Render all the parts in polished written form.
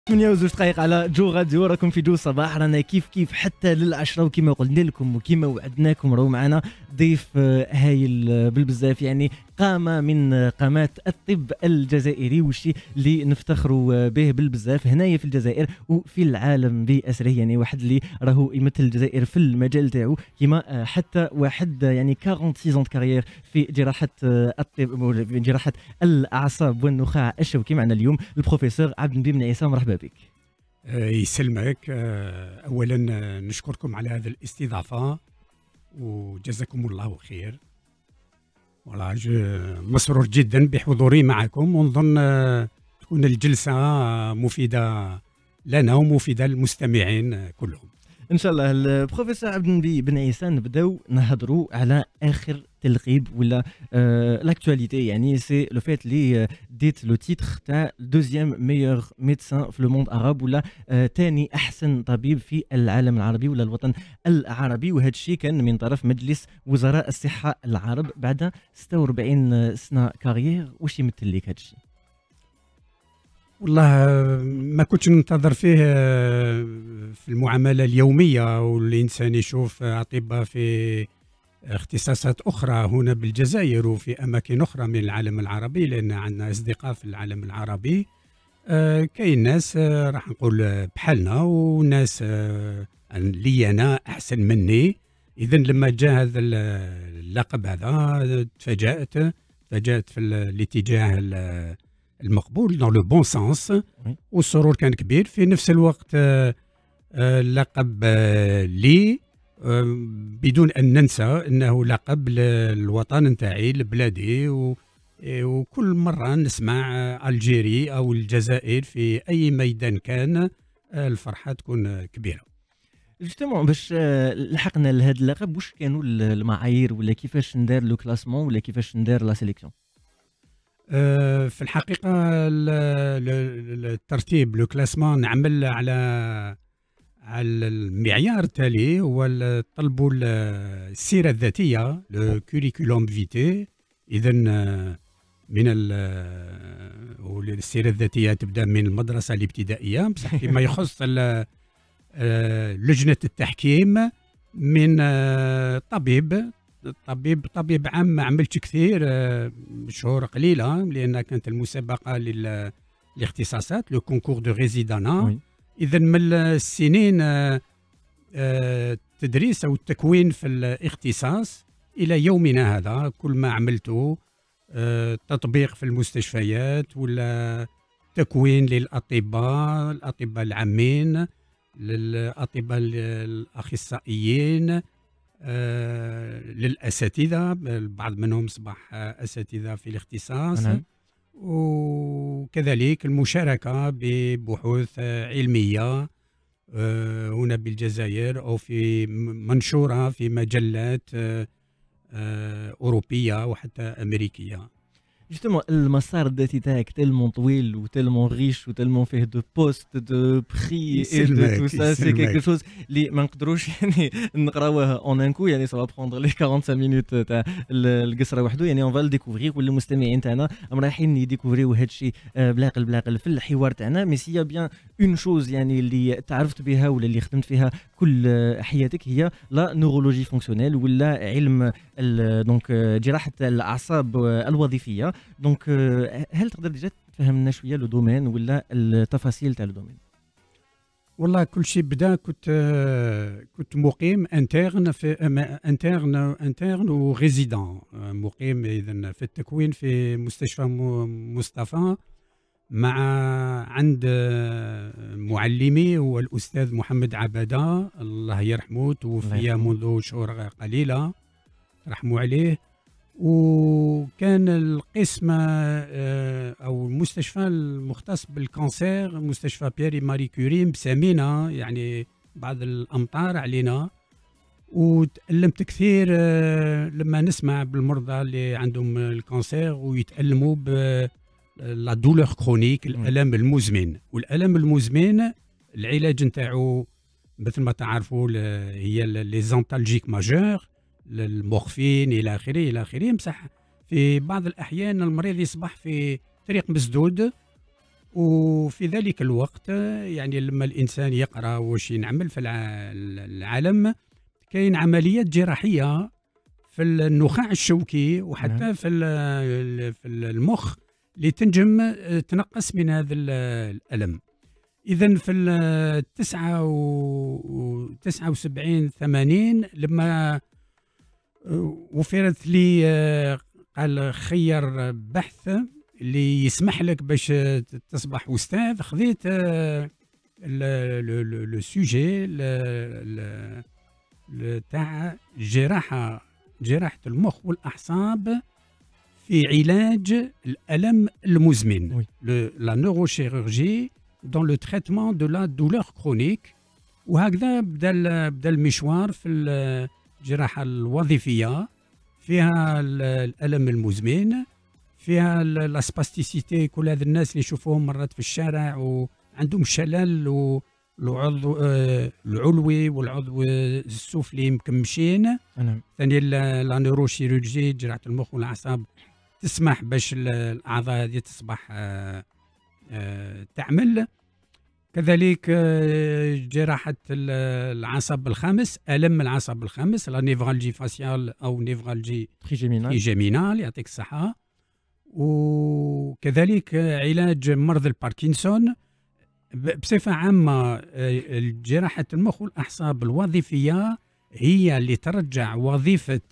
8:02 على جو راديو. راكم في جو صباح، رانا كيف حتى للعشرة، وكما قلنا لكم وكما وعدناكم راهو معنا ضيف هايل بالبزاف، يعني قامة من قامات الطب الجزائري، والشيء اللي نفتخروا به بالبزاف هنايا في الجزائر وفي العالم بأسره. يعني واحد اللي راهو يمثل الجزائر في المجال تاعو، كما حتى واحد يعني 46 كارير في جراحة الطب، جراحة الأعصاب والنخاع الشوكي. معنا اليوم البروفيسور عبد النبي بن عيسى، مرحبا بك. يسلمك. اولا نشكركم على هذه الاستضافه وجزاكم الله خير. والله مسرور جدا بحضوري معكم، ونظن تكون الجلسه مفيده لنا ومفيده للمستمعين كلهم ان شاء الله. البروفيسور عبد النبي بن عيسى، نبداو نهضروا على اخر تلقيب ولا لاكtualité. يعني سي لو فيت اللي ديت لو تيتر تاع دوزيام ميور ميدسان في لو موند عرب، ولا ثاني احسن طبيب في العالم العربي ولا الوطن العربي. وهذا الشيء كان من طرف مجلس وزراء الصحه العرب بعد 46 سنه كارير. واش يمثل لك هذا الشيء؟ والله ما كنتش ننتظر فيه في المعاملة اليومية، والإنسان يشوف أطباء في اختصاصات أخرى هنا بالجزائر وفي أماكن أخرى من العالم العربي، لأن عندنا أصدقاء في العالم العربي. كاين ناس راح نقول بحالنا، وناس لي أنا أحسن مني. إذا لما جاء هذا اللقب هذا تفاجأت في الاتجاه المقبول dans le bon sens، والسرور كان كبير. في نفس الوقت لقب لي بدون أن ننسى أنه لقب للوطن نتاعي لبلادي، وكل مرة نسمع ألجيري أو الجزائر في أي ميدان كان الفرحة تكون كبيرة. جوستومون باش لحقنا لهذا اللقب، واش كانوا المعايير ولا كيفاش ندار لو كلاسمون ولا كيفاش ندار لا سيليكسيون؟ في الحقيقة الترتيب لو كلاسمون نعمل على المعيار التالي، هو طلبوا السيرة الذاتية، لو كوريكولوم فيتي. إذا من السيرة الذاتية تبدأ من المدرسة الابتدائية، بصح فيما يخص لجنة التحكيم من طبيب عام ما عملتش كثير، شهور قليله، لان كانت المسابقه للاختصاصات لو كونكور دو ريزيدانا. اذا من السنين التدريس او التكوين في الاختصاص الى يومنا هذا، كل ما عملته تطبيق في المستشفيات ولا تكوين للاطباء العامين، للاطباء الاخصائيين، للأساتذة، البعض منهم أصبح أساتذة في الاختصاص. وكذلك المشاركة ببحوث علمية هنا بالجزائر، أو في منشورة في مجلات أوروبية وحتى أمريكية. جوستومون المسار الذاتي تاعك تلمون طويل وتلمون غيش وتلمون فيه دو بوست دو بخي اي دو تو سا، سي كيكو شوز اللي ما نقدروش يعني نقراوه اون ان كو، يعني سا بروندر لي 45 مينوت تاع القصره وحده. يعني اون فال ديكوفرير، ولا المستمعين تاعنا رايحين يديكوفريو هذا الشيء بلاقل في الحوار تاعنا. مي سي بيان اون شوز يعني اللي تعرفت بها ولا اللي خدمت فيها كل حياتك، هي لا نورولوجي فونكسيونيل، ولا علم دونك جراحه الاعصاب الوظيفيه. دونك هل تقدر ديجا تفهم لنا شويه لو دومين ولا التفاصيل تاع لو دومين؟ والله كل شيء بدا كنت مقيم انترن في انترن وريزيدون. مقيم اذا في التكوين في مستشفى مصطفى، مع عند معلمي هو الاستاذ محمد عبده، الله يرحمه، توفي منذ شهور قليله، رحموا عليه. وكان القسم او المستشفى المختص بالكانسير، مستشفى بييري ماري كوري، مسامينا يعني بعض الامطار علينا. وتألمت كثير لما نسمع بالمرضى اللي عندهم الكانسير ويتألموا لا دولور كرونيك، الالم المزمن. والالم المزمن العلاج نتاعو مثل ما تعرفوا هي لي زانتالجيك ماجور، المورفين الى اخره. بصح في بعض الاحيان المريض يصبح في طريق مسدود، وفي ذلك الوقت يعني لما الانسان يقرا واش ينعمل في العالم، كاين عمليات جراحيه في النخاع الشوكي وحتى في المخ اللي تنجم تنقص من هذا الالم. اذا في 79 80 لما وفرت لي قال خير بحث اللي يسمح لك باش تصبح استاذ، خذيت لو سوجي تاع جراحه المخ والاعصاب في علاج الالم المزمن، لا نوروشيرورجي دون لو تريتمون دو لا دولور كرونيك. وهكذا بدا المشوار في الجراحه الوظيفيه، فيها الالم المزمن، فيها الاسباستيسيتي، كل هذا الناس اللي نشوفوهم مرات في الشارع وعندهم شلل والعضو العلوي والعضو السفلي مكمشين. ثاني لا نيروشيرورجي جراحه المخ والاعصاب تسمح باش الاعضاء هذه تصبح تعمل. كذلك جراحه العصب الخامس، الم العصب الخامس، لا نيفرالجي فاسيال او نيفرالجي تريجيمينال يعطيك الصحه. وكذلك علاج مرض الباركنسون. بصفة عامة جراحة المخ والأعصاب الوظيفية هي اللي ترجع وظيفة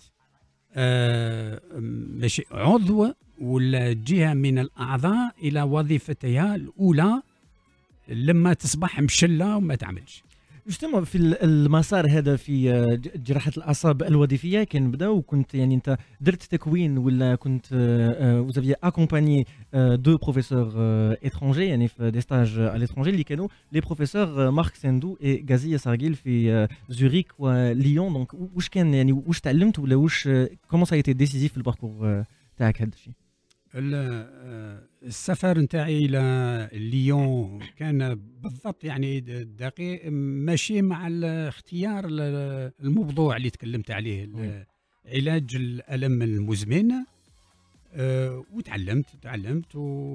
عضو ولا جهة من الأعضاء إلى وظيفتها الأولى لما تصبح مشلة وما تعملش. جوستومون في المسار هذا في جراحه الاعصاب الوظيفيه كان بدا، وكنت يعني انت درت تكوين ولا كنت وزافي اكومباني دو بروفيسور اترونجي يعني في دي ستاج على ليترونجي اللي كانوا لي بروفيسور مارك ساندو اي غازيه سارغيل في زوريك وليون. دونك واش كان يعني واش تعلمت ولا واش كومون سا ايتي ديسيزيف في الباركور تاعك هذا الشيء؟ السفر نتاعي الى ليون كان بالضبط يعني دقيق ماشي مع الاختيار الموضوع اللي تكلمت عليه، علاج الالم المزمن. وتعلمت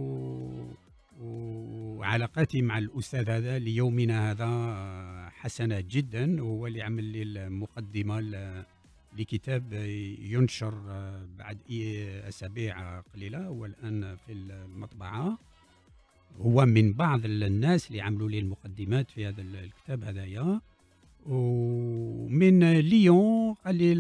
وعلاقاتي مع الاستاذ هذا ليومنا هذا حسنه جدا، وهو اللي عمل لي المقدمه لكتاب ينشر بعد أسابيع قليلة والآن في المطبعة. هو من بعض الناس اللي عملوا لي المقدمات في هذا الكتاب هذايا. ومن ليون قال لي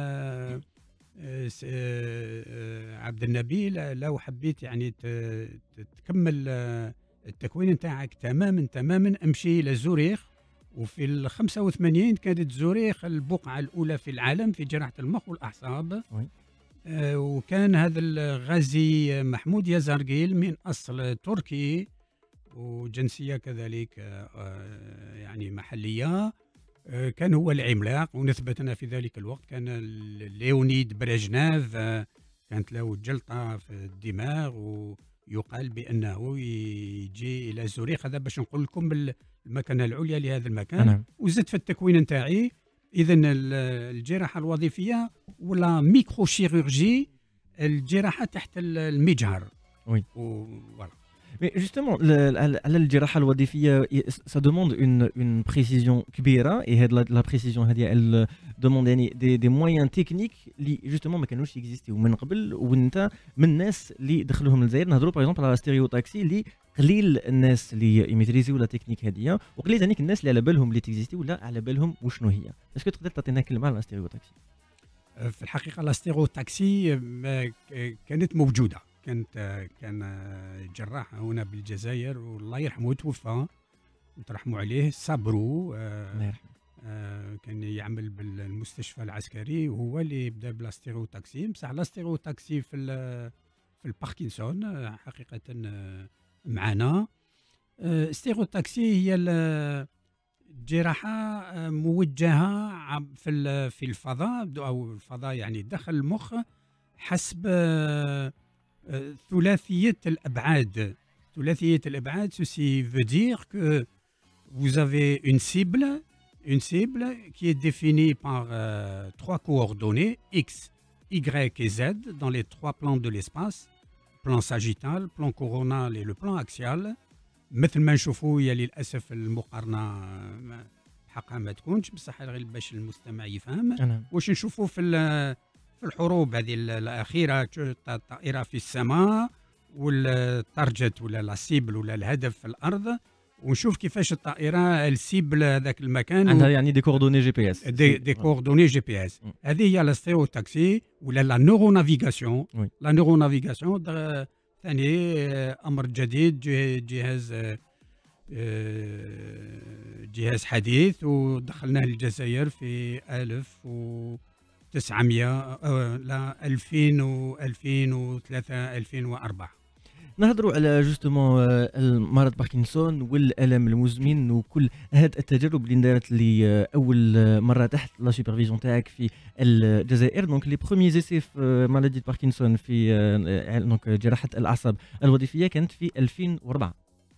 عبد النبيل لو حبيت يعني تكمل التكوين نتاعك تماما امشي إلى زوريخ. وفي 85 كانت زوريخ البقعة الأولى في العالم في جراحة المخ والأعصاب. وكان هذا الغازي محمود يزارقيل من أصل تركي وجنسية كذلك يعني محلية، كان هو العملاق. ونثبتنا في ذلك الوقت كان ليونيد بريجناف كانت له جلطة في الدماغ، ويقال بأنه يجي إلى زوريخ. هذا باش نقول لكم المكانة العليا لهذا المكان. وزدت في التكوين نتاعي إذا الجراحة الوظيفية ولا ميكروشيرورجي، الجراحة تحت المجهر. وي فوالا. Mais justement, على الجراحة الوظيفية ça demande une précision كبيرة، et هاد la précision هذه elle demande يعني des moyens techniques اللي justement ما كانوش يكزيستيو من قبل. وانت من الناس اللي دخلوهم للجزائر. نهضروا باغ اكزومبل على ستيريو تاكسي اللي قليل الناس اللي يميتريزيو لا تكنيك هذه، وقليل ثانيك الناس اللي على بالهم اللي تكزيستي ولا على بالهم وشنو هي. اسكو تقدر تعطينا كلمة على ستيريو تاكسي؟ في الحقيقة لا ستيريو تاكسي كانت موجودة. كان جراح هنا بالجزائر والله يرحمه توفى نترحموا عليه، صبرو كان يعمل بالمستشفى العسكري، وهو اللي بدا بلاستيرو تاكسي. بصح لاستيرو تاكسي في الباركنسون حقيقة معنا. ستيرو تاكسي هي الجراحة موجهة في الفضاء أو الفضاء يعني داخل المخ حسب ثلاثية الأبعاد. ثلاثية الأبعاد ceci veut dire que vous avez une cible qui est définie par trois coordonnées X, Y et Z dans les trois plans de l'espace, plan sagittal, plan coronal et le plan axial. مثل ما نشوفوا يا للاسف المقارنه حقها ما تكونش، بصح غير باش المستمع يفهم واش نشوفوا في الحروب هذه الاخيره، الطائره في السماء والتارجت ولا لا سيبل ولا الهدف في الارض، ونشوف كيفاش الطائره السيبل هذاك المكان عندها يعني دي كوردوني جي بي اس، دي كوردوني جي بي اس. هذه هي لا ستيريو تاكسي ولا لا نورو نافيغاسيون. لا نورو نافيغاسيون ثاني امر جديد، جهاز حديث ودخلناه للجزائر في 1900 لا 2003 2004. نهضروا على جوستومون مرض باركنسون والالم المزمن وكل هاد التجارب اللي دارت لي اول مره تحت لا سوبرفيزيون تاعك في الجزائر. دونك لي بروميي زيسي في مالادي باركنسون في دونك جراحه الاعصاب الوظيفيه كانت في 2004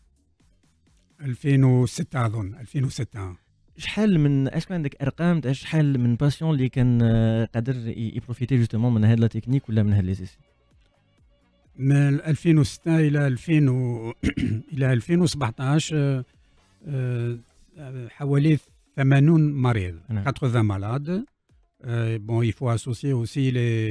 2006 اظن 2006. شحال من اش عندك ارقام تاع شحال من باسيون اللي كان قادر يبروفيتي جوستومون من هاد لا تكنيك ولا من هاد لي زيسي؟ من 2006 الى 2000 الى 2017 حوالي 80 مريض، 80 malades. Bon, il faut associer aussi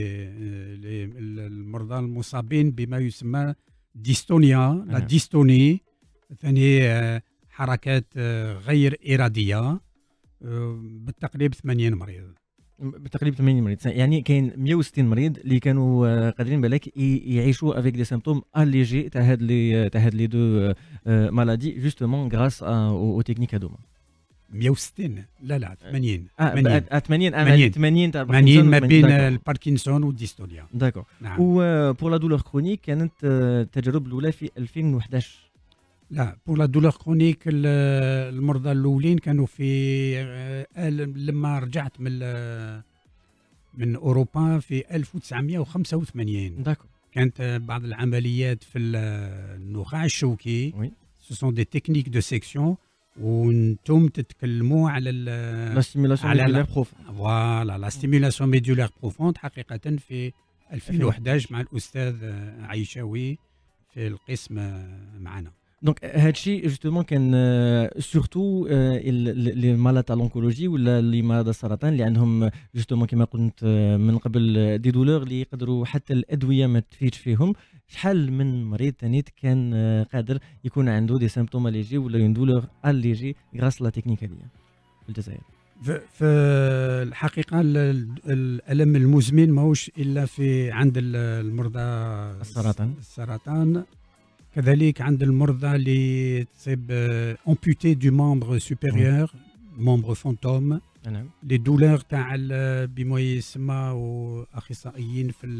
المرضى المصابين بما يسمى ديستونيا، لا ديستوني، ثاني حركات غير إرادية، بالتقريب 80 مريض. بالتقريب 80 مريض، يعني كاين 160 مريض اللي كانوا قادرين بالك يعيشوا افيك دي سيمبتوم اليجي تاع هاد لي دو مالادي جوستومون غراس او تكنيك هذوما. 160 لا 80 80 تاع 80 ما بين الباركنسون والديستونيا. داكور. و بور لا دولور كرونيك كانت التجارب الاولى في 2011. لا بور لا دولور كرونيك المرضى الاولين كانوا في لما رجعت من اوروبا في 1985. داكور. كانت بعض العمليات في النخاع الشوكي. وي سو سون دي تكنيك دو سيكسيون، وانتم تتكلموا على لا ستيمولاسيون ميدولار بروفوند. فوالا لا ستيمولاسيون ميدولار بروفوند حقيقه في 2011 مع الاستاذ عيشاوي في القسم معنا. دونك هادشي جوستومون كان سورتو لي مالات تاع لونكولوجي ولا لي مرضى السرطان اللي عندهم جوستومون كما قلت من قبل دي دولور اللي يقدروا حتى الادويه ما تفيدش فيهم. شحال من مريض تانيت كان قادر يكون عنده دي سيمبتوم اليجي ولا اون دولور اليجي غراس لا تكنيك هذه في الجزائر؟ في الحقيقه الالم المزمن ماهوش الا في عند المرضى السرطان، كذلك عند المرضى اللي تصيب امبوتي دو ممبر سوبيريور، ممبر فانتوم. نعم. لي دولور تاع بما يسمى اخصائيين في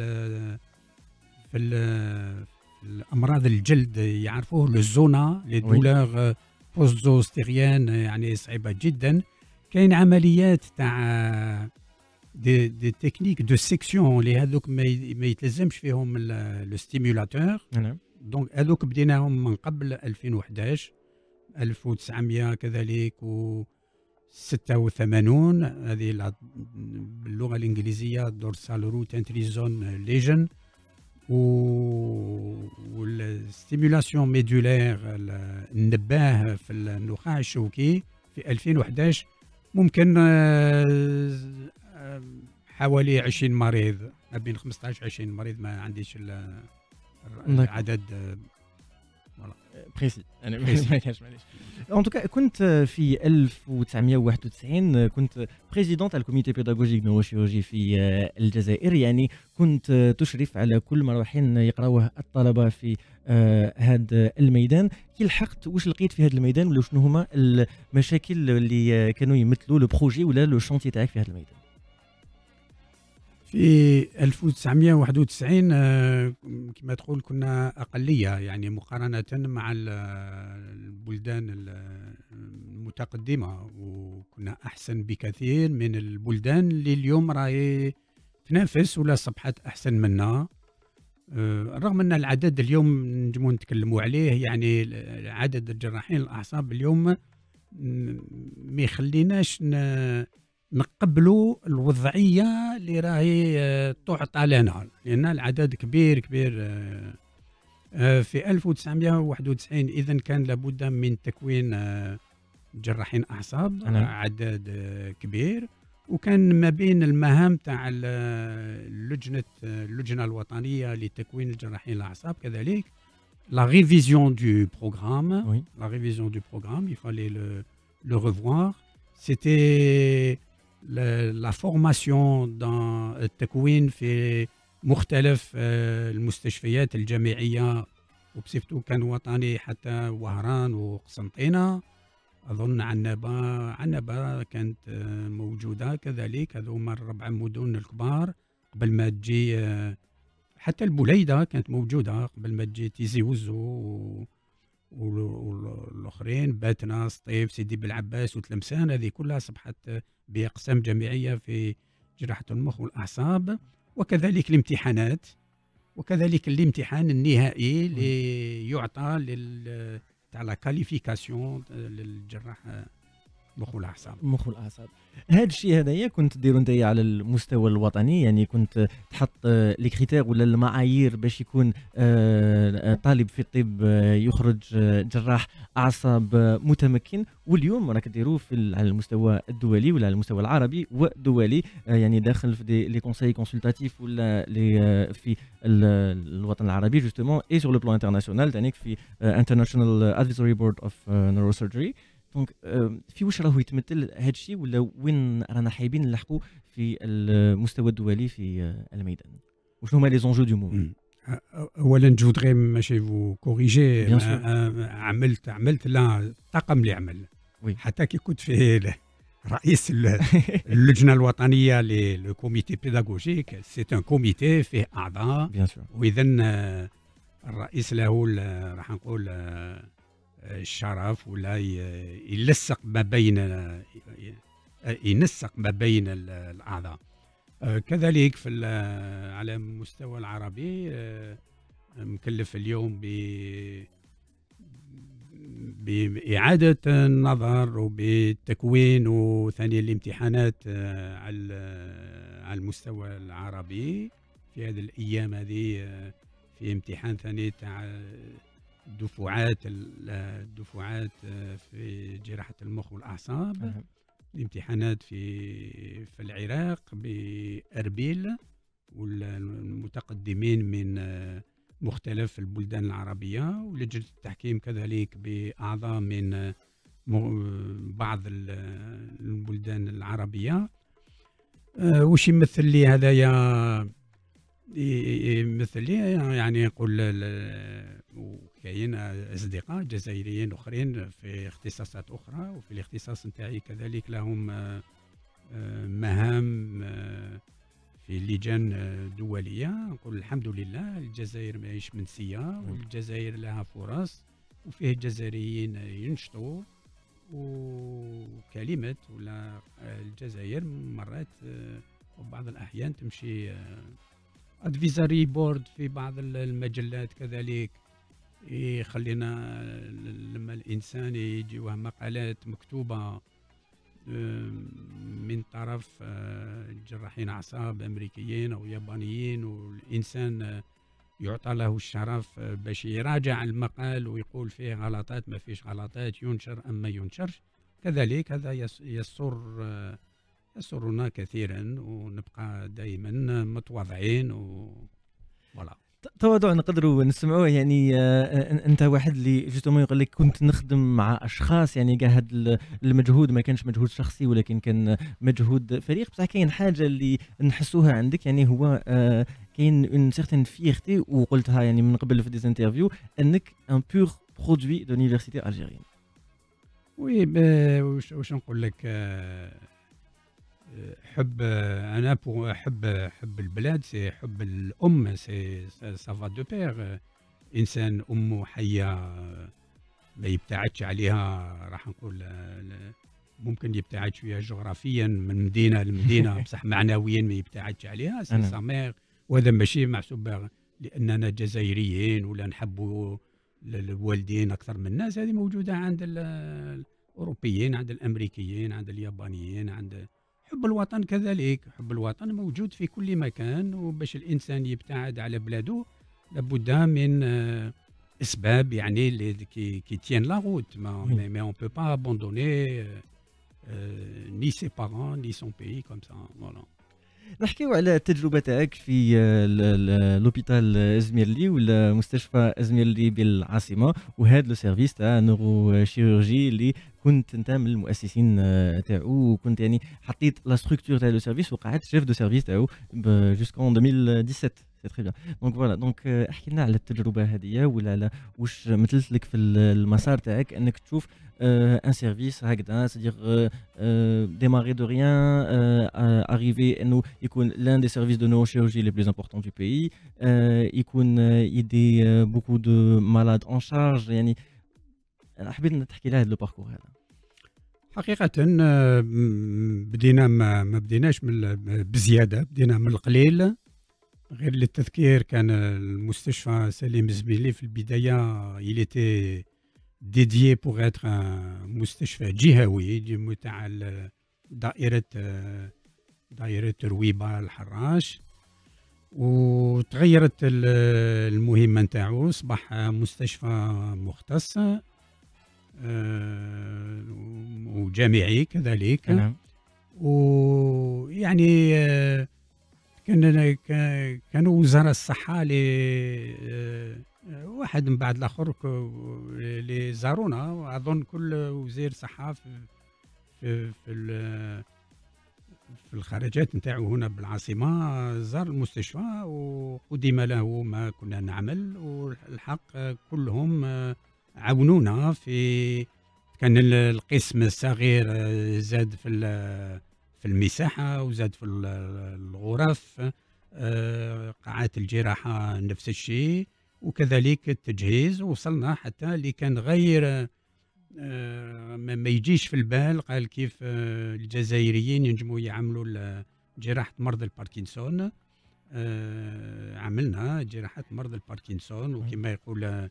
الامراض الجلد يعرفوه لو زونا، لي دولور بوست زوستيريان، يعني صعيبه جدا. كاين عمليات تاع دي تكنيك دو سيكسيون اللي هذوك ما يتلزمش فيهم لو ستيمولاتور. نعم. دونك هذوك بديناهم من قبل 2011 1900 كذلك و 86. هذه باللغه الانجليزيه دورسال روت انتريزون ليجن. والستيمولاسيون ميدولير النباه في النخاع الشوكي في 2011 ممكن حوالي 20 مريض، ما بين 15 20 مريض، ما عنديش العدد بريسي. انا ما كانش معليش. ان توكا كنت في 1991 كنت بريزيدون تاع الكوميتي بيداغوجيك نوروشيولوجي في الجزائر، يعني كنت تشرف على كل ما رايحين يقراوه الطلبه في هذا الميدان. كي لحقت واش لقيت في هذا الميدان ولا شنو هما المشاكل اللي كانوا يمثلوا لو بروجي ولا لو شونتي تاعك في هذا الميدان؟ في 1991 كما تقول كنا أقلية، يعني مقارنة مع البلدان المتقدمة، وكنا أحسن بكثير من البلدان اللي اليوم راهي تنافس ولا صبحت أحسن منا. رغم أن العدد اليوم نجمو نتكلموا عليه، يعني عدد الجراحين الأعصاب اليوم ما يخليناش نقبلوا الوضعيه اللي راهي تعطى لنا، لان العدد كبير في 1991 إذا كان لابد من تكوين جراحين أعصاب عدد كبير، وكان ما بين المهام تاع اللجنة الوطنية لتكوين الجراحين الأعصاب كذلك la révision du programme. Oui. La révision du programme, il fallait le revoir. C'était la formation dans التكوين في مختلف المستشفيات الجامعية، وبصفته كان وطني حتى وهران وقسنطينة، أظن عنبة كانت موجودة كذلك. هذوما الربع مدن الكبار قبل ما تجي، حتى البليدة كانت موجودة قبل ما تجي تيزي وزو والآخرين، باتنا، سطيف، سيدي بالعباس وتلمسان، هذه كلها أصبحت بأقسام جامعية في جراحة المخ والأعصاب. وكذلك الامتحانات، وكذلك الامتحان النهائي اللي يعطى تاع لا كاليفيكاسيون للجراح المخ والأعصاب. هذا الشيء هذايا كنت ديروا نتايا على المستوى الوطني، يعني كنت تحط لي كريتير ولا المعايير باش يكون طالب في الطب يخرج جراح أعصاب متمكن، واليوم راك ديروه على المستوى الدولي ولا على المستوى العربي والدولي، يعني داخل في لي كونساي كونسلتاتيف ولا في الوطن العربي جوستومون اي سور لو بلان انترناسيونال، تانيك في انترناشونال ادفيسوري بورد اوف نيوروسيرجري. دونك في واش راهو يتمثل هذا الشيء، ولا وين رانا حايبين نلحقوا في المستوى الدولي في الميدان؟ وشنو هما لي زونجو دو مومون؟ اولا جو فودغي ماشي فو كوريجي، عملت لا الطاقم اللي عمل حتى كي كنت في رئيس اللجنه الوطنيه للكوميتي بيداغوجيك، سي ان كوميتي فيه اعضاء، واذا الرئيس له راح نقول الشرف ولا ينسق ما بين الأعضاء. كذلك على المستوى العربي مكلف اليوم بإعادة النظر وبالتكوين وثاني الامتحانات على المستوى العربي. في هذه الأيام هذه في امتحان ثاني تاع الدفعات في جراحة المخ والأعصاب، الامتحانات في العراق بأربيل، والمتقدمين من مختلف البلدان العربية، ولجنة التحكيم كذلك بأعضاء من بعض البلدان العربية. وش يمثل لي هذايا؟ يمثل لي يعني يقول وكاين أصدقاء جزائريين أخرين في اختصاصات أخرى، وفي الاختصاص نتاعي كذلك لهم مهام في لجان دولية. نقول الحمد لله الجزائر ماهيش منسية، والجزائر لها فرص، وفيه جزائريين ينشطوا، وكلمة ولا الجزائر مرات وبعض الأحيان تمشي ادفيزاري بورد في بعض المجلات كذلك، يخلينا لما الإنسان يجيوه مقالات مكتوبة من طرف جراحين أعصاب أمريكيين أو يابانيين، والإنسان يعطى له الشرف باش يراجع المقال ويقول فيه غلطات ما فيش غلطات، ينشر أم ما ينشرش. كذلك هذا يسرنا كثيرا، ونبقى دائما متواضعين ولا تواضع نقدروا نسمعوه. يعني انت واحد اللي جوستومون يقول لك كنت نخدم مع اشخاص، يعني كاع هذا المجهود ما كانش مجهود شخصي ولكن كان مجهود فريق. بصح كاين حاجه اللي نحسوها عندك، يعني هو كاين اون سيغتين فيرتي، وقلتها يعني من قبل في دي انترفيو، انك ان بور برودوي دو لونيفرسيتي الجيريان. وي واش نقول لك، حب انا حب البلاد، سي حب الام، سي سافا دو بير. انسان امه حيه ما يبتعدش عليها، راح نقول ممكن يبتعد شويه جغرافيا من مدينه لمدينه، بصح معنويا ما يبتعدش عليها، سي سا مير. وهذا ماشي محسوب لاننا جزائريين ولا نحبوا الوالدين اكثر من الناس، هذه موجوده عند الاوروبيين، عند الامريكيين، عند اليابانيين، عند حب الوطن كذلك. حب الوطن موجود في كل مكان، وباش الإنسان يبتعد على بلاده لابد من اسباب يعني qui tiennent la route, mais on peut pas abandonner ni ses parents ni son pays comme ça, voilà. نحكيو على التجربة تاعك في لوبيتال ازميرلي ولا مستشفى ازميرلي بالعاصمة، وهذا لو سيرفيس تاع نورو شيروجي اللي كنت انت من المؤسسين تاعو، وكنت يعني حطيت لا ستركتور تاع لو سيرفيس وقعدت شيف دو سيرفيس تاعو جوسكون 2017. سي تري بيان. دونك فوالا، دونك احكي لنا على التجربة هذه، ولا على واش مثلت لك في المسار تاعك انك تشوف un service هكذا، c'est-à-dire démarrer de rien, arriver انه يكون l'un des services de neurochirurgie les plus importants du pays, يكون يدي beaucoup de malades en charge. يعني انا حبيت تحكي لي هذا لو باركور هذا. حقيقة بدينا ما بديناش بزيادة، بدينا من القليل. غير للتذكير، كان المستشفى سليم زميلي في البداية il était dédié pour être un مستشفى جهوي تاع دائرة رويبة الحراش، وتغيرت المهمة نتاعو، أصبح مستشفى مختص وجامعي كذلك. نعم. ويعني كانوا وزراء الصحة واحد من بعد الآخر اللي زارونا، وأظن كل وزير صحة في الخارجات نتاعو هنا بالعاصمة زار المستشفى وقدم له ما كنا نعمل، والحق كلهم عاونونا. كان القسم الصغير زاد في المساحة، وزاد في الغرف، قاعات الجراحة نفس الشيء، وكذلك التجهيز. وصلنا حتى اللي كان غير ما يجيش في البال، قال كيف الجزائريين ينجموا يعملوا جراحة مرضى الباركنسون. عملنا جراحة مرضى الباركنسون، وكما يقول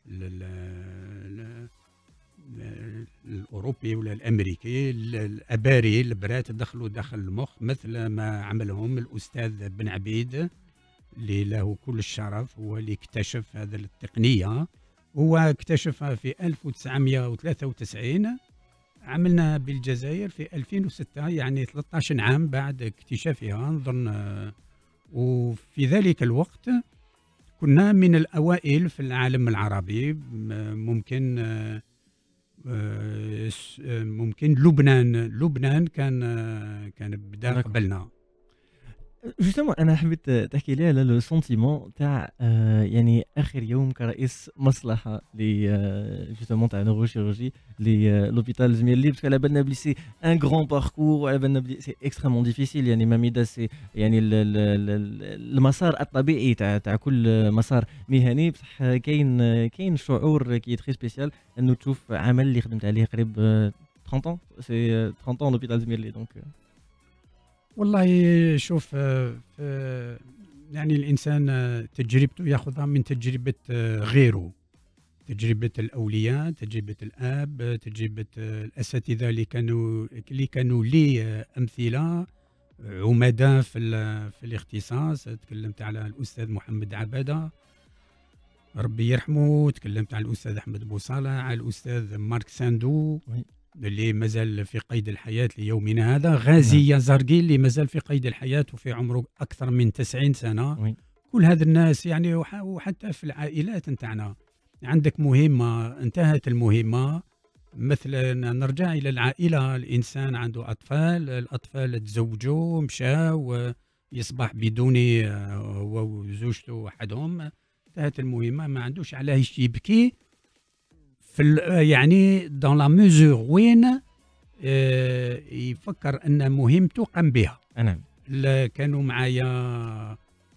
الأوروبي ولا الأمريكي، الأباري البرات دخلوا داخل المخ، مثل ما عملهم الأستاذ بن عبيد اللي له كل الشرف، هو اللي اكتشف هذه التقنية. هو اكتشفها في 1993، عملنا بالجزائر في 2006، يعني 13 عام بعد اكتشافها نظن. وفي ذلك الوقت كنا من الأوائل في العالم العربي. ممكن لبنان كان بدا قبلنا. جوستومون انا حبيت تحكي لي على لو سونتيمون تاع يعني اخر يوم كرئيس مصلحه ل جوستومون تاع نوروشيروجي لوبيتال زميرلي، باسكو على بالنا بلي سي ان غران باركور، على بالنا بلي سي اكستريمون ديفيسيل. يعني ماميدا سي يعني المسار الطبيعي تاع كل مسار مهني، بصح كاين شعور كي تري سبيسيال انه تشوف عمل اللي خدمت عليه قريب 30 سي 30 لوبيتال زميرلي. دونك والله شوف، يعني الإنسان تجربته يأخذها من تجربة غيره، تجربة الأولياء، تجربة الآب، تجربة الأساتذة اللي كانوا لي أمثلة عمداء في الاختصاص. تكلمت على الأستاذ محمد عبادة ربي يرحمه، تكلمت على الأستاذ أحمد بوصالة، على الأستاذ مارك ساندو اللي مازال في قيد الحياة ليومنا هذا، غازي يزارقي اللي مازال في قيد الحياة وفي عمره أكثر من 90 سنة. كل هذا الناس يعني، وحتى في العائلات نتاعنا عندك مهمة انتهت المهمة. مثلا نرجع إلى العائلة، الإنسان عنده أطفال، الأطفال تزوجوا مشاو يصبح بدون هو وزوجته وحدهم، انتهت المهمة، ما عندوش علاش يبكي. يعني دون لا ميزور وين يفكر ان مهمته قام بها. نعم. كانوا معايا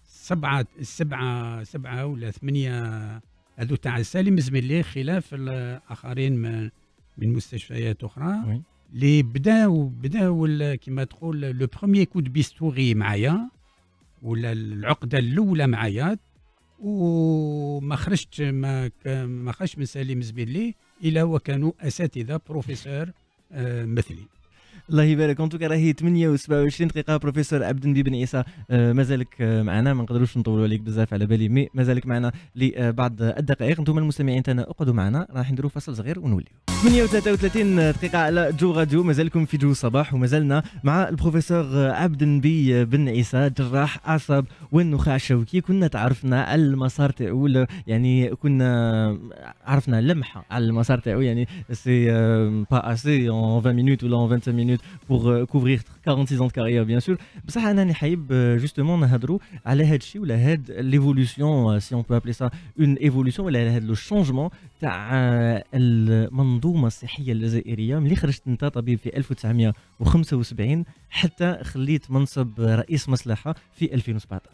سبعة ولا 8 هذو تاع سالم زميلي، خلاف الاخرين من مستشفيات اخرى اللي بداو كما تقول لو بروميير كود بيستوري معايا، ولا العقده الاولى معايا، وما خرجت ما خرجت من سليم زبيلي الا وكانوا اساتذه بروفيسور مثلي. الله يبارك. ان توكا راهي 28 دقيقه. بروفيسور عبد النبي بن عيسى مازالك معنا، ما نقدروش نطولوا عليك بزاف على بالي، مي مازالك معنا لبعض الدقائق. انتم المستمعين تاعنا اقعدوا معنا، راح نديروا فصل صغير ونوليو. 38 دقيقه على جو راديو، مازالكم في جو الصباح ومازلنا مع البروفيسور عبد النبي بن عيسى، جراح اعصاب والنخاع الشوكي. كنا تعرفنا على المسار تاعو، يعني كنا عرفنا لمحه على المسار تاعو، يعني سي با اسي en 20 minutes ولا en 25 minutes pour couvrir 46 ans de carrière bien sûr. بصح انا راني حايب جوستومون نهضروا على هذا الشيء ولا هاد ليفولوسيون، سي اون بو ابلي سا اون ايفولوسيون، ولا هذا لو شونجمون تاع المنظومه الصحيه الجزائريه ملي خرجت انت طبيب في 1975 حتى خليت منصب رئيس مصلحه في 2017.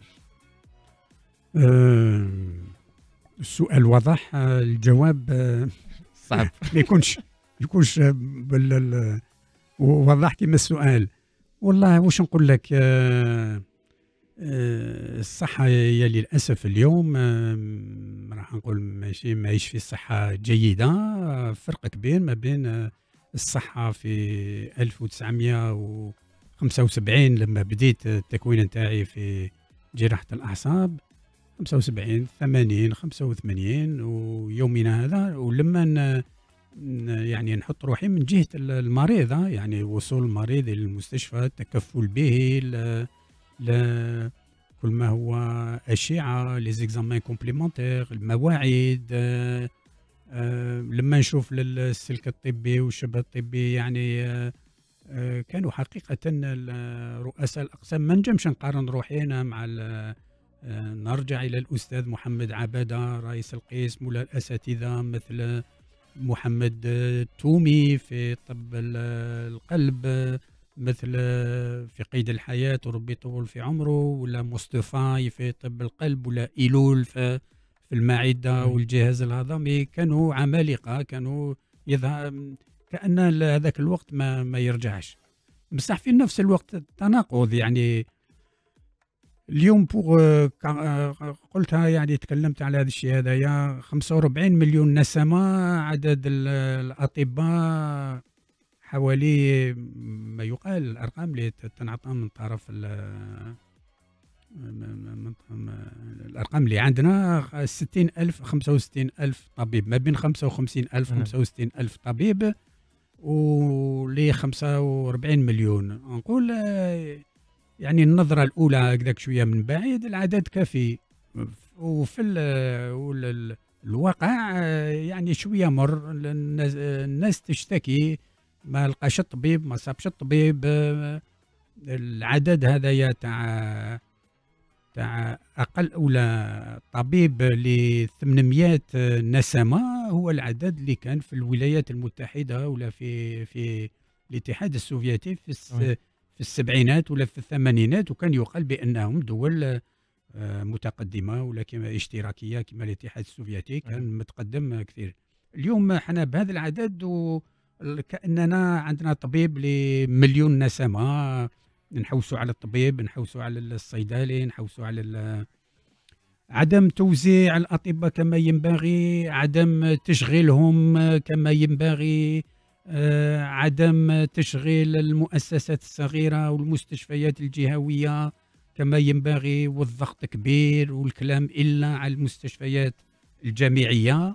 السؤال واضح، الجواب صعب. ما يكونش واضح كما السؤال. والله واش نقول لك، الصحة هي للأسف اليوم راح نقول ماشي معيش في صحة جيدة. فرق كبير ما بين الصحة في 1975 لما بديت التكوين نتاعي في جراحة الأعصاب، 75 80 85 ويومنا هذا، ولما يعني نحط روحي من جهة المريض، يعني وصول المريض إلى المستشفى، التكفل به، كل ما هو أشعة، لي زيكزامان كومبليمونتير، المواعيد، لما نشوف للسلك الطبي والشبه الطبي، يعني كانوا حقيقة رؤساء الأقسام. ما نجمش نقارن روحي أنا مع نرجع إلى الأستاذ محمد عبادة رئيس القسم، ولا الأساتذة مثل محمد تومي في طب القلب، مثل في قيد الحياة وربي يطول في عمره، ولا مصطفى في طب القلب، ولا إيلول في المعدة والجهاز الهضمي. كانوا عمالقة، كانوا يظهر كأن هذاك الوقت ما يرجعش. بصح في نفس الوقت تناقض، يعني اليوم قلتها، يعني تكلمت على هذا الشيء هذايا، 45 مليون نسمة عدد الأطباء، حوالي ما يقال الأرقام اللي تنعطى من طرف الأرقام اللي عندنا 60,000 65,000 طبيب، ما بين 55,000 65,000 طبيب، ولي 45 مليون. نقول يعني النظرة الأولى هكذاك شوية من بعيد العدد كافي، وفي الواقع يعني شوية مر. الناس تشتكي ما لقاش الطبيب، ما صابش الطبيب. العدد هذايا تاع أقل أولى طبيب ل 800 نسمة هو العدد اللي كان في الولايات المتحدة ولا في الاتحاد السوفيتي في السبعينات ولا في الثمانينات، وكان يقال بأنهم دول متقدمة ولا كما اشتراكية كما الاتحاد السوفيتي كان متقدم كثير. اليوم احنا بهذا العدد وكأننا عندنا طبيب لمليون نسمة. نحوسوا على الطبيب، نحوسوا على الصيدلي، نحوسوا على عدم توزيع الأطباء كما ينبغي، عدم تشغيلهم كما ينبغي، عدم تشغيل المؤسسات الصغيرة والمستشفيات الجهوية كما ينبغي، والضغط كبير والكلام إلا على المستشفيات الجامعية.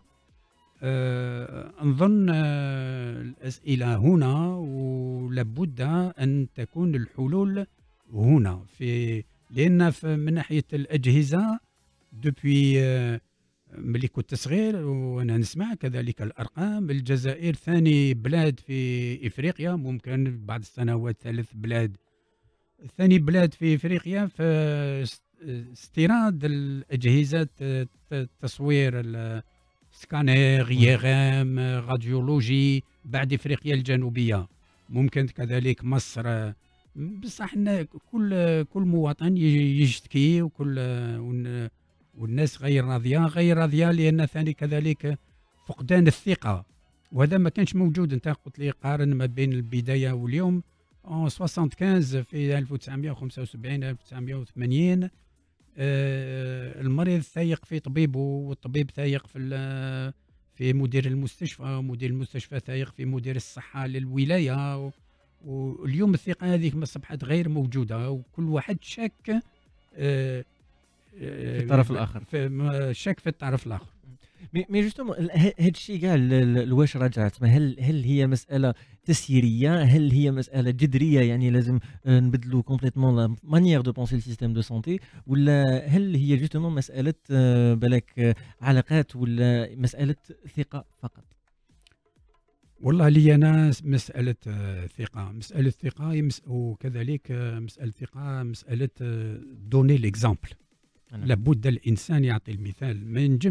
نظن الأسئلة هنا، ولابد أن تكون الحلول هنا، لأن من ناحية الأجهزة دوبوي ملي كنت صغير وأنا نسمع كذلك الأرقام، الجزائر ثاني بلاد في إفريقيا، ممكن بعد السنوات ثاني بلاد في إفريقيا في استيراد الأجهزة التصوير، سكانير، يغام، راديولوجي، بعد إفريقيا الجنوبية. ممكن كذلك مصر. بصح كل مواطن يشتكي، والناس غير راضية لأن ثاني كذلك فقدان الثقة، وهذا ما كانش موجود. انت قلت لي قارن ما بين البداية واليوم. 75 في 1975 1980 المريض ثايق في طبيبه، والطبيب ثايق في مدير المستشفى، ومدير المستشفى ثايق في مدير الصحة للولاية، واليوم الثقه هذيك ما اصبحت غير موجوده، وكل واحد شاك في الطرف الاخر، شاك في الطرف الاخر. مي جوستومون هاد الشيء كاع واش رجعت، هل هي مساله تسييريه، هل هي مساله جذريه يعني لازم نبدلوا كومبليتمون لا مانيير دو بونسي السيستيم دو سونتي، ولا هل هي جوستومون مساله بالك علاقات، ولا مساله ثقه فقط؟ والله لي انا مساله ثقه، مساله ثقه، وكذلك مساله ثقه، مساله دوني ليكزامبل. لابد الانسان يعطي المثال.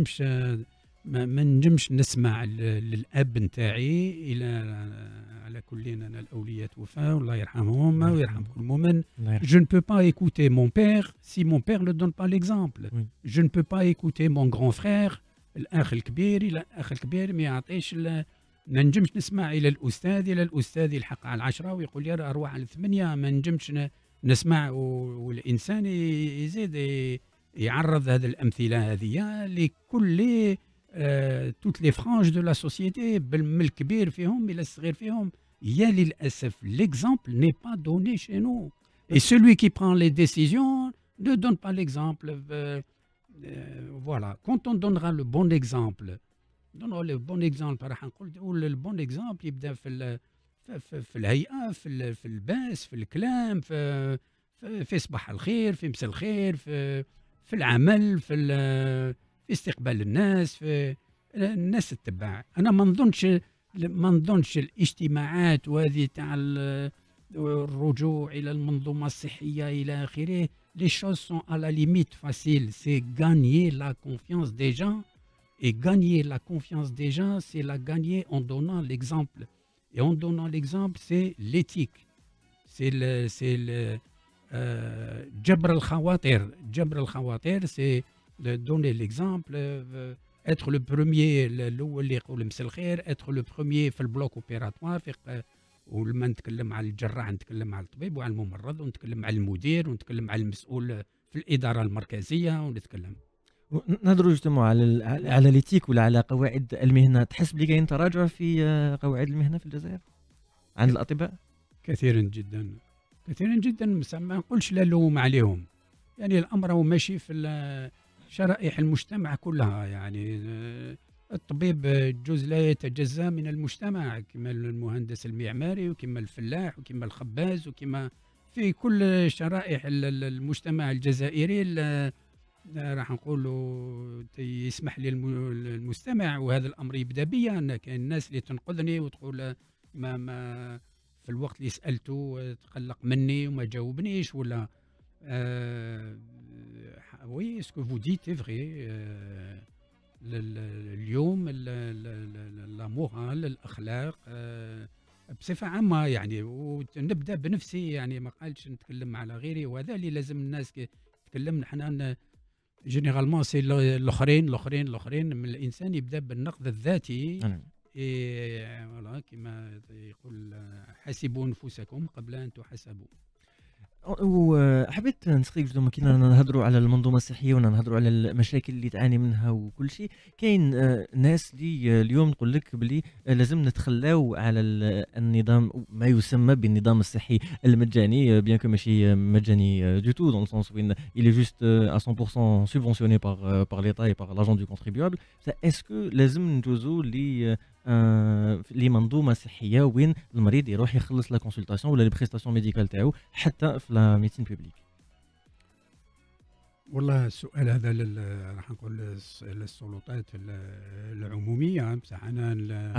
ما نجمش نسمع للاب نتاعي الى على كلنا انا الاولياء توفاو الله يرحمهم ويرحم كل مؤمن. Je ne peux pas écouter mon père si mon père ne donne pas l'exemple. Je ne peux pas écouter mon grand frère الاخ الكبير، الى الاخ الكبير ما يعطيش ما نجمش نسمع الى الاستاذ يلحق على 10 ويقول لي اروح على 8. ما نجمش نسمع والانسان يزيد يعرض هذه الامثله هذه لكل toutes les franges de la société، من الكبير فيهم الى الصغير فيهم. يا للاسف l'exemple n'est pas donné chez nous et celui qui prend les décisions ne donne pas l'exemple. Voilà, quand on donnera le bon exemple راح نقول البون اكزامبل يبدا في الهيئه، في اللباس، في الكلام، في صباح الخير، في مساء الخير، في العمل، في استقبال الناس، في الناس تتبع. انا ما نظنش الاجتماعات وهذه تاع الرجوع الى المنظومه الصحيه الى اخره. les choses sont à la limite facile. C'est gagner la confiance des gens, et gagner la confiance des gens, c'est la gagner en donnant l'exemple. Et en donnant l'exemple, c'est l'éthique, c'est le جبر الخواطر. جبر الخواطر c'est de donner l'exemple, être le premier الاول اللي يقول مساء الخير، être le premier في البلوك اوبيراتوار، ولما نتكلم على الجراح نتكلم على الطبيب وعلى الممرض، ونتكلم على المدير، ونتكلم على المسؤول في الاداره المركزيه، ونتكلم نهضروا جوستومون على ليتيك ولا على قواعد المهنه. تحس بلي كاين تراجع في قواعد المهنه في الجزائر عند الاطباء؟ كثيرا جدا كثيرا جدا. ما نقولش لا لوم عليهم، يعني الامر هو ماشي في شرائح المجتمع كلها. يعني الطبيب جزء لا يتجزا من المجتمع، كما المهندس المعماري وكما الفلاح وكما الخباز وكما في كل شرائح المجتمع الجزائري. راح نقولوا يسمح لي المستمع وهذا الامر يبدا بيا ان كاين الناس اللي تنقذني وتقول ما في الوقت اللي سالته تقلق مني وما جاوبنيش، ولا وي اسكو فو ديت اي فغي. اليوم لا مورال، الاخلاق بصفه عامه يعني، ونبدا بنفسي يعني، ما قالش نتكلم على غيري، وهذا اللي لازم الناس تتكلم. نحن جينيرالمون سي الاخرين من الانسان يبدا بالنقد الذاتي. فوالا كما يقول حاسبوا انفسكم قبل ان تحاسبوا. وحبيت نسقيك جدوما كي نهضروا على المنظومه الصحيه ونهضروا على المشاكل اللي تعاني منها وكل شيء. كاين ناس اللي اليوم نقول لك بلي لازم نتخلاو على النظام ما يسمى بالنظام الصحي المجاني، بيان كو ماشي مجاني دو تو، دون السونس وين il est juste à 100% subventionné par l'État et par l'argent du contribuable. est-ce que لازم ندوزو لي منظومه صحيه وين المريض يروح يخلص لا كونسلطاسيون ولا لي بريستاسيون ميديكال تاعو حتى في لا ميديسين بوبليك؟ والله السؤال هذا راح نقول للسلطات العموميه. بصح انا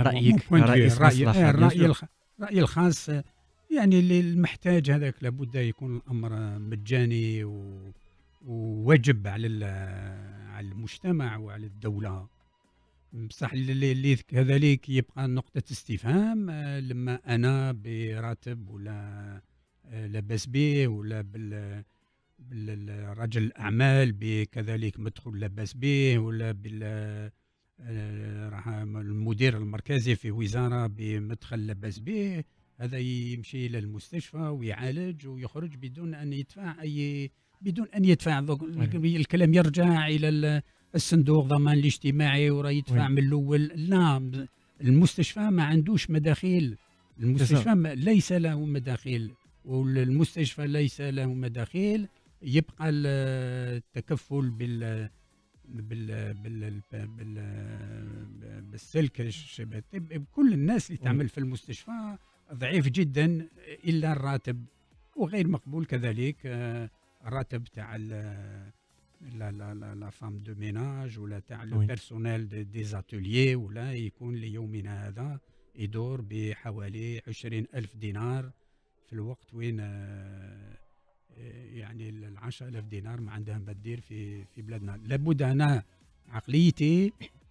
الرأي الخاص يعني اللي المحتاج هذاك لابد يكون الامر مجاني وواجب على المجتمع وعلى الدوله. بصح اللي كذلك يبقى نقطة استفهام لما أنا براتب ولا لاباس به، ولا بالرجل الأعمال كذلك مدخول لاباس به، ولا المدير المركزي في وزارة بمدخل لاباس به، هذا يمشي إلى المستشفى ويعالج ويخرج بدون أن يدفع الكلام يرجع إلى الصندوق ضمان الاجتماعي وراه يدفع من الاول. لا، المستشفى ما عندوش مداخيل، المستشفى ليس له مداخيل، والمستشفى ليس له مداخيل. يبقى التكفل بالسلك الشبكي بكل الناس اللي تعمل في المستشفى ضعيف جدا، الا الراتب، وغير مقبول كذلك الراتب تاع لا فام دو ميناج ولا تاع لو بيرسونيل دي زاتوليي، ولا يكون ليومنا هذا يدور بحوالي 20,000 دينار في الوقت وين يعني 10,000 دينار ما عندها ما تدير في بلادنا. لابد أنا عقليتي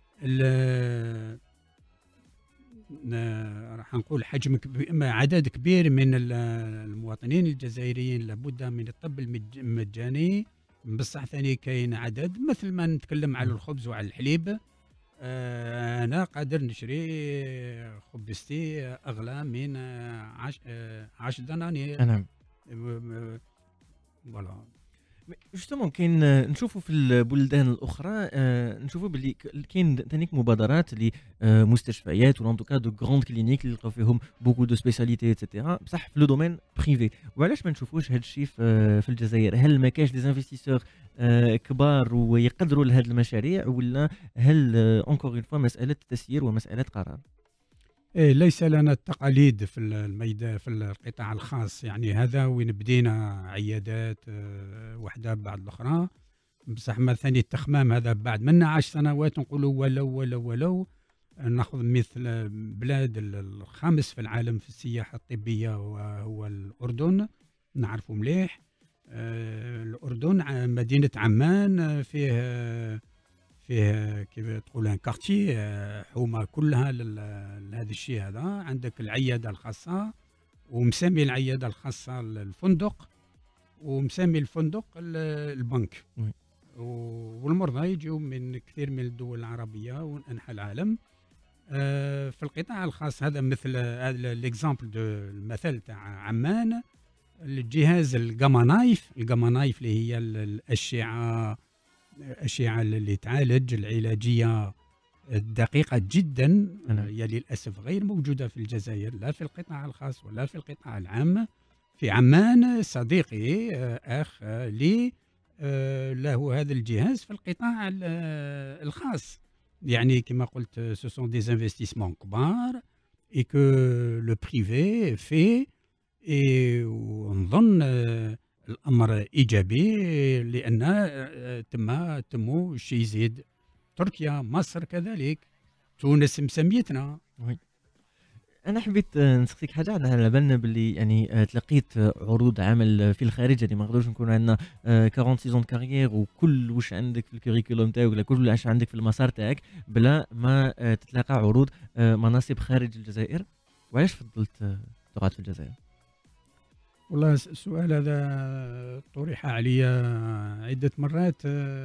راح نقول عدد كبير من المواطنين الجزائريين لابد من الطب المجاني. بصح ثاني كاين عدد مثل ما نتكلم على الخبز وعلى الحليب، أنا قادر نشري خبزتي أغلى من 10 دنانير. نعم. فوالا. جوستومون كاين نشوفوا في البلدان الاخرى نشوفوا باللي كاين ثانيك مبادرات لمستشفيات ولا انتوكا دو غروند كلينيك اللي يلقاو فيهم بوكو دو سبيساليتي ايتترا، بصح في لو دومين بريفي. وعلاش ما نشوفوش هذا الشيء في الجزائر؟ هل ما كاش دي انفستيسور كبار ويقدروا لهذه المشاريع، ولا هل اونكور اون فوا مساله تسيير ومساله قرار؟ إيه، ليس لنا التقاليد في الميدان في القطاع الخاص، يعني هذا وين بدينا عيادات وحده بعد الاخرى. بصح ما ثاني التخمام هذا بعد من 10 سنوات نقولوا ولو ناخذ مثل بلاد الخامس في العالم في السياحه الطبيه وهو الاردن، نعرفه مليح. الاردن مدينه عمان فيه كيف تقول ان كارتي حومه كلها لهذا الشيء هذا. عندك العياده الخاصه، ومسمي العياده الخاصه الفندق، ومسمي الفندق البنك. والمرضى يجوا من كثير من الدول العربيه وانحاء العالم. في القطاع الخاص هذا مثل الاكزامبل المثل تاع عمان، الجهاز الجاما نايف اللي هي الاشعه اللي تعالج العلاجيه الدقيقه جدا، هي للاسف غير موجوده في الجزائر، لا في القطاع الخاص ولا في القطاع العام. في عمان صديقي اخ لي له هذا الجهاز في القطاع الخاص. يعني كما قلت سو سون دي انفستيسمون كبار اي كو لو بريفي في، ونظن الامر ايجابي لان تمو شي يزيد. تركيا، مصر كذلك، تونس مسميتنا. انا حبيت نسقسيك حاجه. على بالنا باللي يعني تلقيت عروض عمل في الخارج، يعني ما نقدروش نكون عندنا 40 سيزون كارير وكل واش عندك في الكوريكولوم تاعك ولا كل واش عندك في المسار تاعك بلا ما تتلاقى عروض مناصب خارج الجزائر. وعلاش فضلت تقعد في الجزائر؟ والله السؤال هذا طرح علي عدة مرات،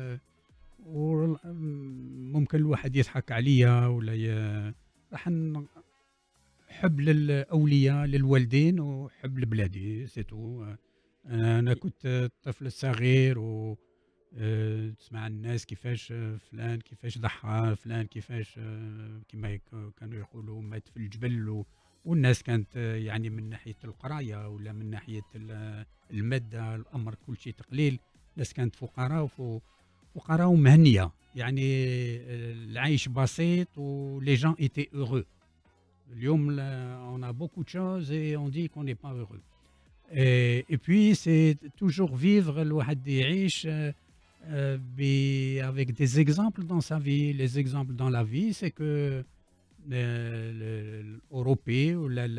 وممكن الواحد يضحك عليا ولا راح حب للأولياء للوالدين وحب لبلادي سيتو. أنا كنت الطفل الصغير تسمع الناس كيفاش فلان كيفاش ضحى، فلان كيفاش كما كانوا يقولوا مات في الجبل، والناس كانت يعني من ناحية القراية ولا من ناحية المادة الأمر كل شيء تقليل. الناس كانت فقراء ومهنية، يعني العيش بسيط ولي جان ايتي heureux. اليوم on a beaucoup de choses et on dit qu'on n'est pas heureux. Et puis c'est toujours vivre الواحد يعيش avec des exemples dans sa vie. Les exemples dans la vie c'est que الأوروبي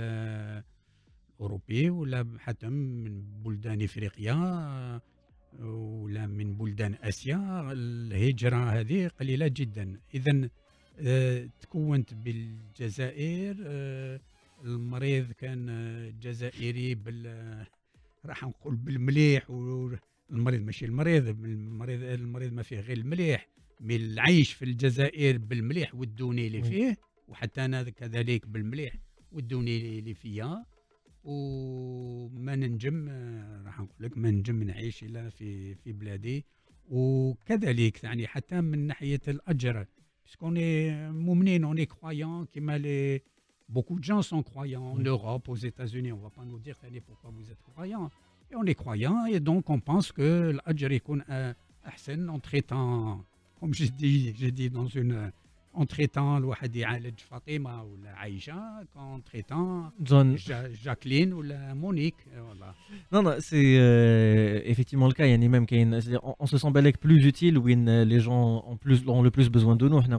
ولا حتى من بلدان إفريقيا ولا من بلدان آسيا الهجرة هذه قليلة جدا. إذن تكونت بالجزائر، المريض كان جزائري راح نقول بالمليح، والمريض ماشي المريض ما فيه غير المليح، من العيش في الجزائر بالمليح والدوني اللي فيه، وحتى أنا كذلك بالمليح والدوني اللي فيها. وما ننجم راح نقول لك ما ننجم نعيش إلا في بلادي. وكذلك يعني حتى من ناحية الأجر، باسكو اوني مؤمنين اوني كرويون كيما beaucoup de gens sont croyants en Europe, aux États-Unis. On ne va pas nous dire pourquoi vous êtes croyants. Et on est croyants et donc on pense que l'Ajr يكون أحسن en traitant, comme j'ai dit dans une... en traitant الواحد يعالج فاطمة ولا عايشة qu'en traitant Jacqueline ou la Monique. Voilà. Non, non, c'est effectivement le cas. Il y a même on se sent balèque plus utile où les gens ont le plus besoin de nous.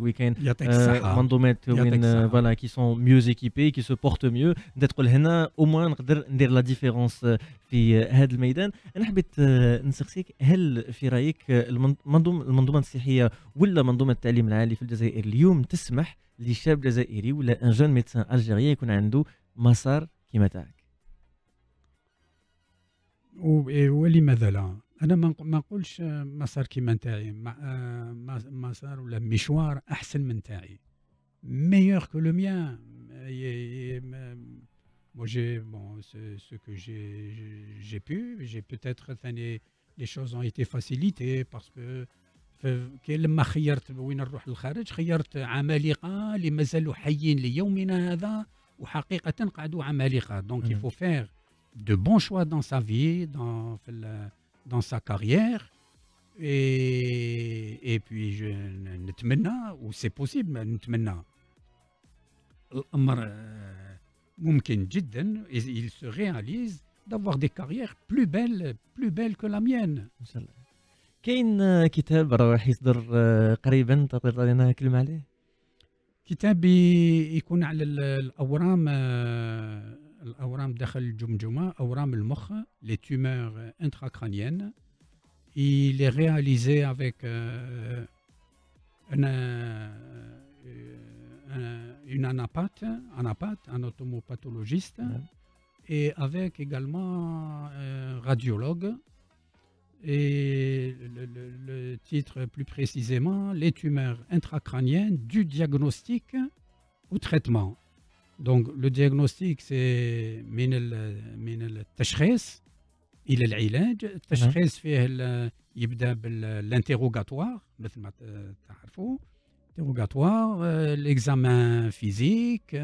Voilà, qui sont mieux équipés, qui se portent mieux. D'être là, au moins, dire la différence في هذا الميدان. أنا حبيت نسقسيك هل في رأيك المنظومة الصحية ولا منظومة التعليم العالي في الجزائر اليوم تسمح لشاب جزائري ولا ان جون ميدسان الجيريان يكون عنده مسار كيما تاعك؟ ولماذا لا؟ انا ما نقولش مسار كيما تاعي، مسار ولا مشوار احسن من تاعي، meilleur que le mien. Moi ce que j'ai pu, j'ai peut-être les choses ont été facilitées parce que كي لما خيرت وين نروح للخارج خيرت عمالقه اللي مازالوا حيين ليومنا هذا وحقيقه قعدوا عمالقه. Donc il faut faire de bons choix dans sa vie, dans sa carrière et puis je نتمنى و c'est possible نتمنى الامر ممكن جدا il se réalise d'avoir des carrières plus belles que la mienne. ان شاء الله. كاين كتاب راح يصدر قريبا تقدر لنا كلمة عليه؟ كتاب يكون على الأورام داخل الجمجمة، أورام المخ، les tumeurs intracrâniennes. Il est réalisé avec une anapathe, un automopathologiiste, et avec également un radiologue. Et le titre plus précisément, les tumeurs intracrâniennes du diagnostic au traitement. Donc le diagnostic c'est من التشخيص إلى العلاج. التشخيص فيه يبدأ بالانتيروغاتوار مثل ما تعرفوا، interrogatoire, l'examen physique,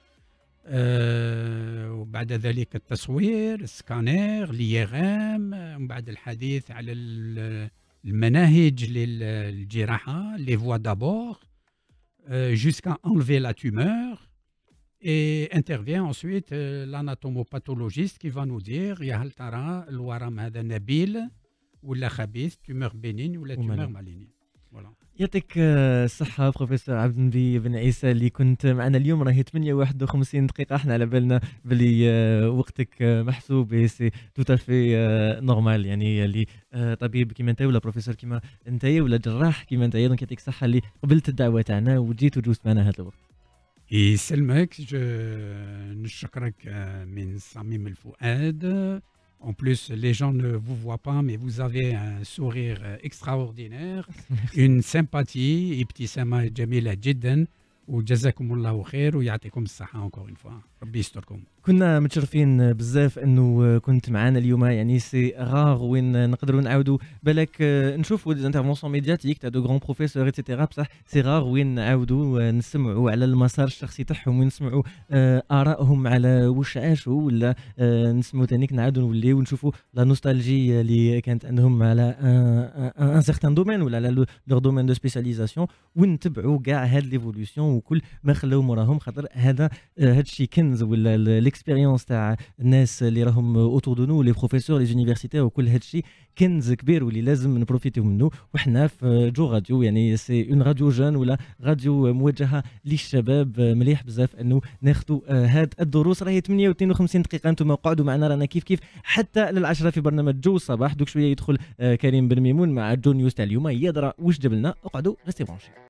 وبعد ذلك التصوير، السكانير، l'IRM، وبعد الحديث على المناهج للجراحة، les voies d'abord, jusqu'à enlever la tumeur. Et intervient ensuite l'anatomopathologiste qui va nous dire يا هل ترى الورم هذا نبيل ولا خبيث، tumeur bénigne ولا tumeur maligne. Voilà. يعطيك الصحة بروفيسور عبد النبي بن عيسى اللي كنت معنا اليوم. راهي 8:51 دقيقة، احنا على بالنا بلي وقتك محسوب، سي تو في نورمال، يعني اللي طبيب كيما انت ولا بروفيسور كيما انت ولا جراح كيما انت، دونك يعطيك الصحة اللي قبلت الدعوة تاعنا وجيت وجوزت معنا هذا الوقت. يسلمك، نشكرك من صميم الفؤاد. En plus, les gens ne vous voient pas, mais vous avez un sourire extraordinaire, une sympathie, ابتسامة جميلة جدا، وجزاكم الله خير ويعطيكم الصحة encore une fois. ربي يستركم. كنا متشرفين بزاف انه كنت معنا اليوم، يعني سي غار وين نقدروا نعاودوا بالك نشوفوا دي انترفونسيون ميدياتيك تاع دو غران بروفيسور ايتترا، بصح سي غار وين نعاودوا نسمعوا على المسار الشخصي تاعهم ونسمعوا ارائهم على واش عاشوا، ولا نسمعوا ثانيك نعاودوا نوليو ونشوفوا لا نوستالجي اللي كانت عندهم على ان سيغتان دومين ولا على لور دومين دو سبيسياليزاسيون، ونتبعوا كاع هاد ليفولوسيون وكل ما خلاو موراهم، خاطر هذا هادشي كنز ولا الاكسبيريونس تاع الناس اللي راهم اوتور دو نو، لي بروفيسور، لي زونيفرسيتي، وكل هادشي كنز كبير واللي لازم نبروفيتيو منه. وحنا في جو راديو، يعني سي اون راديو جون ولا راديو موجهه للشباب، مليح بزاف انه ناخذوا هاد الدروس. راهي 58 دقيقه، انتم قعدوا معنا، رانا كيف حتى للعشرة في برنامج جو الصباح. دوك شويه يدخل كريم بن ميمون مع جو نيوز تاع اليوم، يدرى واش جاب لنا. اقعدوا ريستي برونشي.